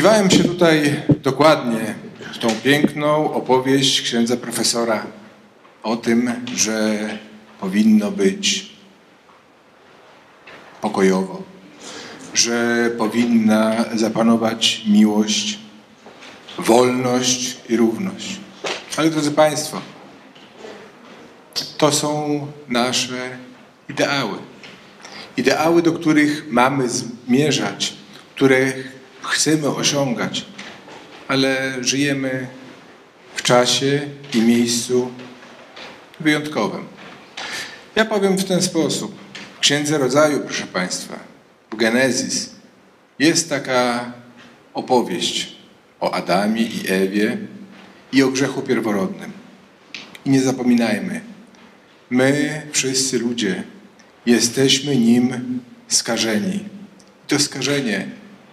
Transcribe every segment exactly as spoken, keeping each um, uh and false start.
Wsłuchiwałem się tutaj dokładnie w tą piękną opowieść księdza profesora o tym, że powinno być pokojowo, że powinna zapanować miłość, wolność i równość. Ale drodzy Państwo, to są nasze ideały. Ideały, do których mamy zmierzać, które chcemy osiągać, ale żyjemy w czasie i miejscu wyjątkowym. Ja powiem w ten sposób. W Księdze Rodzaju, proszę Państwa, w Genezis jest taka opowieść o Adamie i Ewie i o grzechu pierworodnym. I nie zapominajmy, my, wszyscy ludzie, jesteśmy nim skażeni. I to skażenie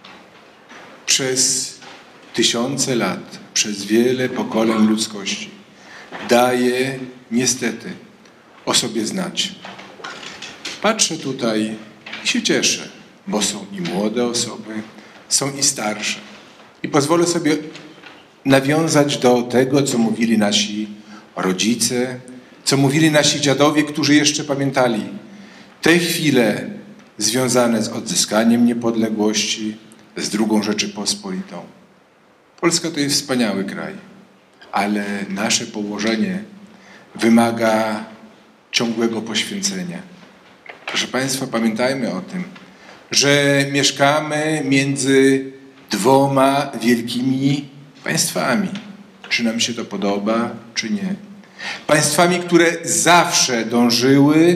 przez tysiące lat, przez wiele pokoleń ludzkości daje niestety o sobie znać. Patrzę tutaj i się cieszę, bo są i młode osoby, są i starsze. I pozwolę sobie nawiązać do tego, co mówili nasi rodzice, co mówili nasi dziadowie, którzy jeszcze pamiętali te chwile związane z odzyskaniem niepodległości, z drugą Rzeczypospolitą. Polska to jest wspaniały kraj, ale nasze położenie wymaga ciągłego poświęcenia. Proszę Państwa, pamiętajmy o tym, że mieszkamy między dwoma wielkimi państwami. Czy nam się to podoba, czy nie. Państwami, które zawsze dążyły,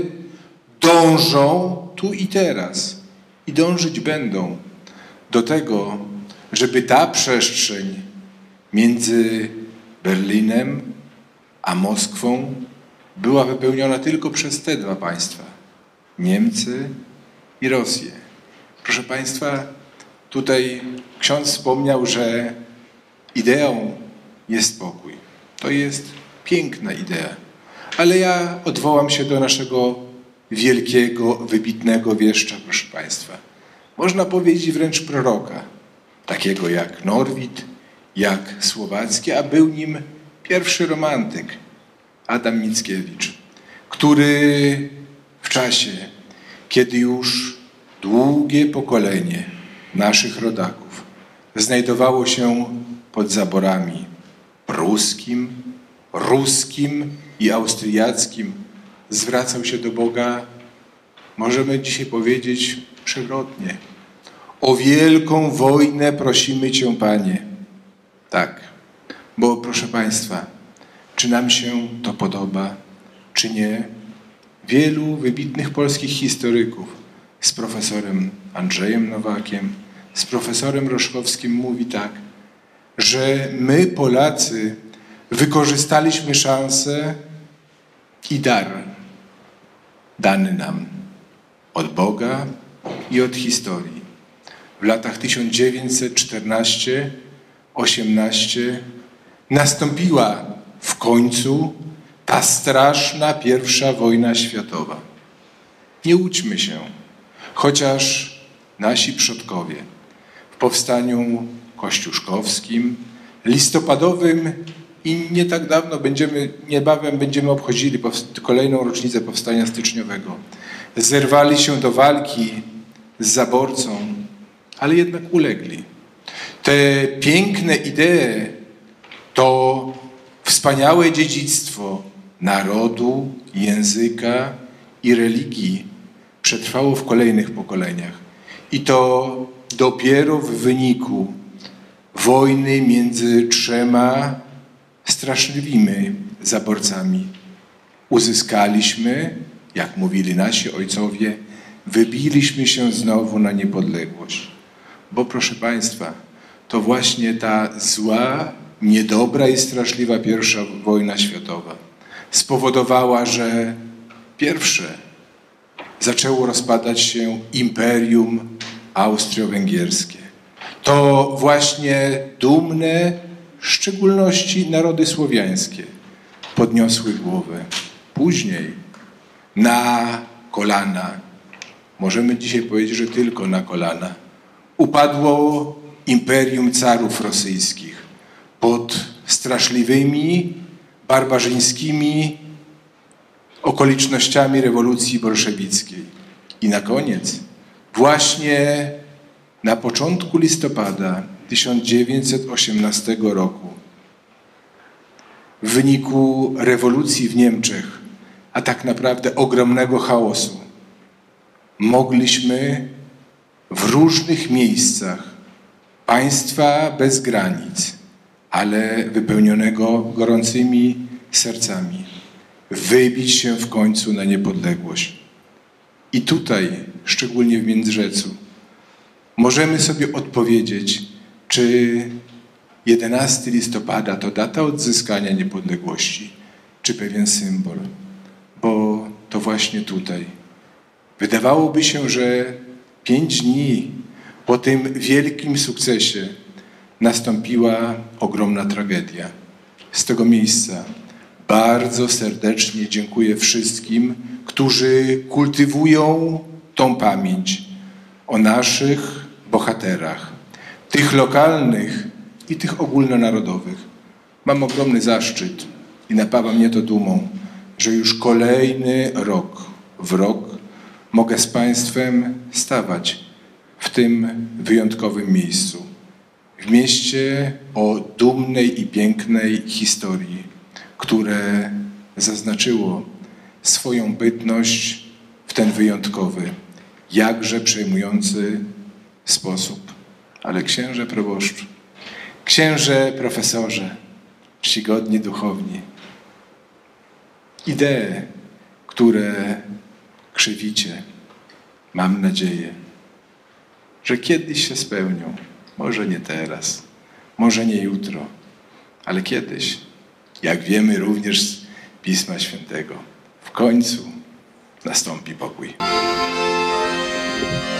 dążą tu i teraz i dążyć będą do tego, żeby ta przestrzeń między Berlinem a Moskwą była wypełniona tylko przez te dwa państwa. Niemcy i Rosję. Proszę Państwa, tutaj ksiądz wspomniał, że ideą jest spokój. To jest piękna idea. Ale ja odwołam się do naszego wielkiego, wybitnego wieszcza, proszę Państwa. Można powiedzieć wręcz proroka, takiego jak Norwid, jak Słowacki, a był nim pierwszy romantyk, Adam Mickiewicz, który w czasie, kiedy już długie pokolenie naszych rodaków znajdowało się pod zaborami pruskim, ruskim i austriackim, zwracał się do Boga, możemy dzisiaj powiedzieć przewrotnie: o wielką wojnę prosimy Cię, Panie. Tak, bo proszę Państwa, czy nam się to podoba, czy nie, wielu wybitnych polskich historyków z profesorem Andrzejem Nowakiem, z profesorem Roszkowskim mówi tak, że my, Polacy, wykorzystaliśmy szansę i dar dany nam od Boga i od historii. W latach tysiąc dziewięćset czternastym do osiemnastego nastąpiła w końcu ta straszna pierwsza wojna światowa. Nie łudźmy się, chociaż nasi przodkowie w powstaniu kościuszkowskim, listopadowym i nie tak dawno będziemy, niebawem będziemy obchodzili kolejną rocznicę powstania styczniowego, zerwali się do walki z zaborcą, ale jednak ulegli. Te piękne idee, to wspaniałe dziedzictwo narodu, języka i religii przetrwało w kolejnych pokoleniach. I to dopiero w wyniku wojny między trzema straszliwymi zaborcami uzyskaliśmy, jak mówili nasi ojcowie, wybiliśmy się znowu na niepodległość. Bo proszę Państwa, to właśnie ta zła, niedobra i straszliwa pierwsza wojna światowa spowodowała, że pierwsze zaczęło rozpadać się Imperium Austro-Węgierskie. To właśnie dumne, w szczególności narody słowiańskie, podniosły głowę. Później na kolana, możemy dzisiaj powiedzieć, że tylko na kolana, upadło imperium carów rosyjskich, pod straszliwymi, barbarzyńskimi okolicznościami rewolucji bolszewickiej. I na koniec, właśnie na początku listopada tysiąc dziewięćset osiemnastego roku, w wyniku rewolucji w Niemczech, a tak naprawdę ogromnego chaosu, mogliśmy w różnych miejscach państwa bez granic, ale wypełnionego gorącymi sercami, wybić się w końcu na niepodległość. I tutaj, szczególnie w Międzyrzeczu, możemy sobie odpowiedzieć, czy jedenastego listopada to data odzyskania niepodległości, czy pewien symbol, bo to właśnie tutaj. Wydawałoby się, że pięć dni po tym wielkim sukcesie nastąpiła ogromna tragedia. Z tego miejsca bardzo serdecznie dziękuję wszystkim, którzy kultywują tą pamięć o naszych bohaterach, tych lokalnych i tych ogólnonarodowych. Mam ogromny zaszczyt i napawa mnie to dumą, że już kolejny rok w rok mogę z Państwem stawać w tym wyjątkowym miejscu. W mieście o dumnej i pięknej historii, które zaznaczyło swoją bytność w ten wyjątkowy, jakże przejmujący sposób. Ale księże proboszczu, księże profesorze, czcigodni duchowni, idee, które krzewicie, mam nadzieję, że kiedyś się spełnią. Może nie teraz, może nie jutro, ale kiedyś, jak wiemy również z Pisma Świętego, w końcu nastąpi pokój.